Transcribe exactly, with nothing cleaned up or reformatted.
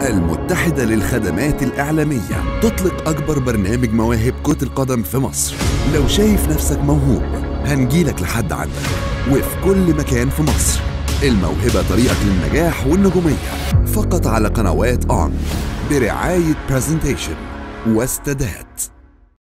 المتحدة للخدمات الإعلامية تطلق أكبر برنامج مواهب كرة القدم في مصر. لو شايف نفسك موهوب هنجيلك لحد عندك وفي كل مكان في مصر. الموهبة طريقك للنجاح والنجومية فقط على قنوات أون برعاية برزنتيشن واستادات.